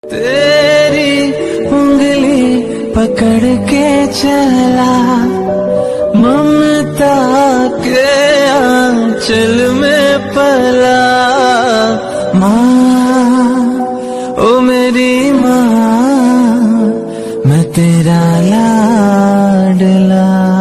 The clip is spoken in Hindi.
तेरी उंगली पकड़ के चला, ममता के आंचल में पला। माँ ओ मेरी माँ, मैं तेरा लाडला।